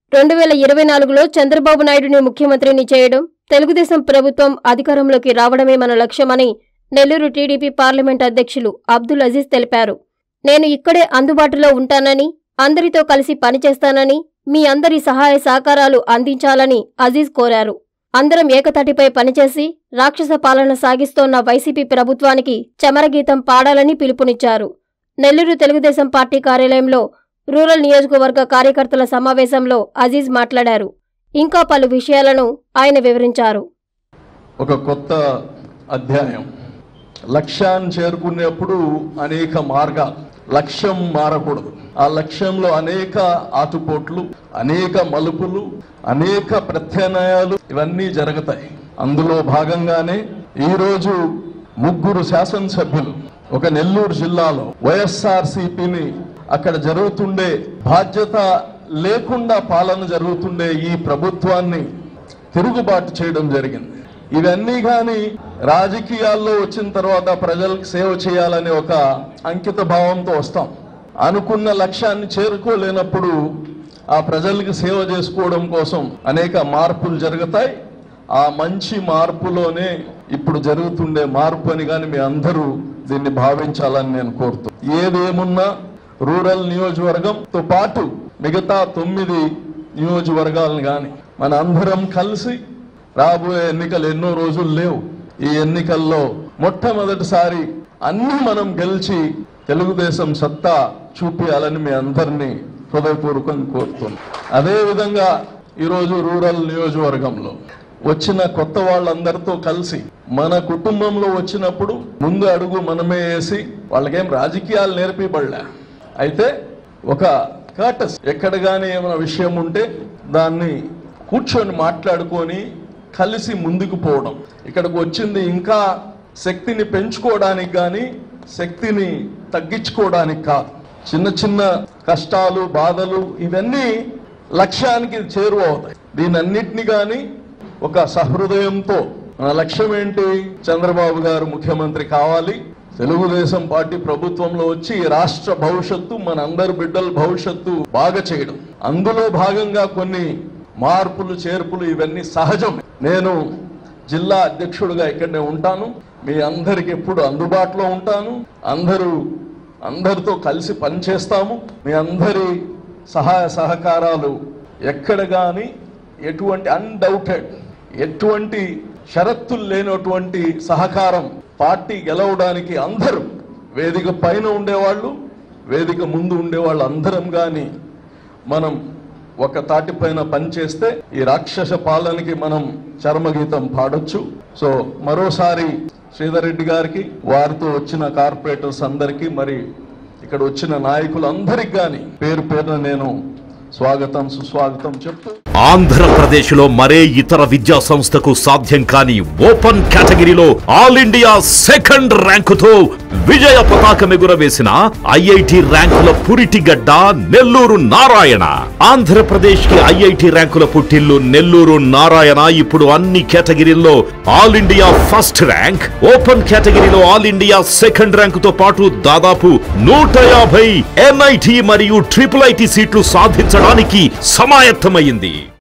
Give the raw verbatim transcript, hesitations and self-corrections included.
రెండు వేల ఇరవై నాలుగులో చంద్రబాబు నాయుడుని ముఖ్యమంత్రిని చేయడం, తెలుగుదేశం ప్రభుత్వం అధికారంలోకి రావడమే మన లక్ష్యమని నెల్లూరు టీడీపీ పార్లమెంట్ అధ్యక్షులు అబ్దుల్ అజీజ్ తెలిపారు. నేను ఇక్కడే అందుబాటులో ఉంటానని, అందరితో కలిసి పనిచేస్తానని, మీ అందరి సహాయ సహకారాలు అందించాలని అజీజ్ కోరారు. అందరం ఏకతాటిపై పనిచేసి రాక్షస పాలన సాగిస్తోన్న వైసీపీ ప్రభుత్వానికి చమరగీతం పాడాలని పిలుపునిచ్చారు. నెల్లూరు తెలుగుదేశం పార్టీ కార్యాలయంలో రూరల్ నియోజకవర్గ కార్యకర్తల సమావేశంలో అజీజ్ మాట్లాడారు. ఇంకా పలు విషయాలను ఆయన వివరించారు. ఒక కొత్త అధ్యాయం. లక్ష్యాన్ని చేరుకునేప్పుడు అనేక మార్గాలు. లక్ష్యం మారకూడదు. ఆ లక్ష్యంలో అనేక ఆటుపోట్లు, అనేక మలుపులు, అనేక ప్రత్యామ్నాయాలు ఇవన్నీ జరుగుతాయి. అందులో భాగంగానే ఈరోజు ముగ్గురు శాసనసభ్యులు ఒక నెల్లూరు జిల్లాలో వైఎస్ఆర్సీపీని అక్కడ జరుగుతుండే బాధ్యత లేకుండా పాలన జరుగుతుండే ఈ ప్రభుత్వాన్ని తిరుగుబాటు చేయడం జరిగింది. ఇవన్నీ కానీ రాజకీయాల్లో వచ్చిన తర్వాత ప్రజలకు సేవ చేయాలనే ఒక అంకిత భావంతో వస్తాం. అనుకున్న లక్ష్యాన్ని చేరుకోలేనప్పుడు ఆ ప్రజలకు సేవ చేసుకోవడం కోసం అనేక మార్పులు జరుగుతాయి. ఆ మంచి మార్పులోనే ఇప్పుడు జరుగుతుండే మార్పు అని కానీ మీ అందరూ దీన్ని భావించాలని నేను కోరుతూ, ఏదేమున్నా రూరల్ నియోజకవర్గంతో పాటు మిగతా తొమ్మిది నియోజకవర్గాలను కానీ మన అందరం కలిసి రాబోయే ఎన్నికలు ఎన్నో రోజులు లేవు. ఈ ఎన్నికల్లో మొట్టమొదటిసారి అన్ని మనం గెలిచి తెలుగుదేశం సత్తా చూపించాలని మీ అందరినీ హృదయపూర్వకంగా కోరుతున్నాం. అదేవిధంగా ఈరోజు రూరల్ నియోజకవర్గంలో వచ్చిన కొత్త వాళ్ళందరితో కలిసి మన కుటుంబంలో వచ్చినప్పుడు ముందు అడుగు మనమే వేసి, వాళ్ళకేం రాజకీయాలు నేర్పిబడలే, అయితే ఒక కర్టస్ ఎక్కడ కానీ ఏమైనా విషయం ఉంటే దాన్ని కూర్చొని మాట్లాడుకొని కలిసి ముందుకు పోవడం. ఇక్కడికి వచ్చింది ఇంకా శక్తిని పెంచుకోవడానికి కానీ శక్తిని తగ్గించుకోవడానికి కాదు. చిన్న చిన్న కష్టాలు, బాధలు ఇవన్నీ లక్ష్యానికి చేరువవుతాయి. దీనన్నిటిని కానీ ఒక సహృదయంతో, మన లక్ష్యం ఏంటి? చంద్రబాబు గారు ముఖ్యమంత్రి కావాలి, తెలుగుదేశం పార్టీ ప్రభుత్వంలో వచ్చి రాష్ట్ర భవిష్యత్తు, మన అందరి బిడ్డల భవిష్యత్తు బాగా చేయడం. అందులో భాగంగా కొన్ని మార్పులు, చేర్పులు ఇవన్నీ సహజం. నేను జిల్లా అధ్యక్షుడిగా ఇక్కడనే ఉంటాను. మీ అందరికి ఎప్పుడు అందుబాటులో ఉంటాను. అందరూ అందరితో కలిసి పనిచేస్తాము. మీ అందరి సహాయ సహకారాలు ఎక్కడ కానీ ఎటువంటి అన్డౌటెడ్, ఎటువంటి షరతులు లేనటువంటి సహకారం పార్టీ గెలవడానికి అందరూ, వేదిక పైన ఉండేవాళ్ళు, వేదిక ముందు ఉండేవాళ్ళు అందరం కానీ మనం ఒక తాటిపైన పనిచేస్తే ఈ రాక్షస పాలనకి మనం చర్మగీతం పాడొచ్చు. సో మరోసారి శ్రీధర్ రెడ్డి గారికి, వారితో వచ్చిన కార్పొరేటర్స్ అందరికీ, మరి ఇక్కడ వచ్చిన నాయకులందరికీ కానీ పేరు పేరున నేను స్వాగతం, సుస్వాగతం చెప్తూ, ఆంధ్రప్రదేశ్ లో మరే ఇతర విద్యా సంస్థకు సాధ్యం కాని ఓపెన్ కేటగిరీలో ఆల్ ఇండియా సెకండ్ ర్యాంకుతో విజయ పతాకం ఎగురవేసిన ఐఐటి ర్యాంకుల పురిటిగడ్డ నెల్లూరు నారాయణ. ఆంధ్రప్రదేశ్ కి ఐఐటి ర్యాంకుల పుట్టిల్లు నెల్లూరు నారాయణ ఇప్పుడు అన్ని కేటగిరీల్లో all India first rank, open కేటగిరీలో ఆల్ ఇండియా సెకండ్ ర్యాంకుతో పాటు దాదాపు నూట యాభై ఎన్ఐటి మరియు ట్రిపుల్ ఐటి సీట్లు సాధించడానికి సమాయత్తమైంది.